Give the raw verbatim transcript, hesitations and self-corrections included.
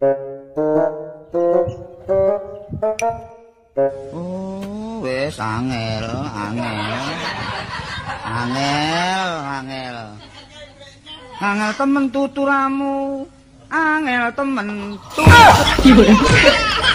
Oh, wis angel, angel. Angel, angel. Angel temen tuturamu. Angel temen tutur.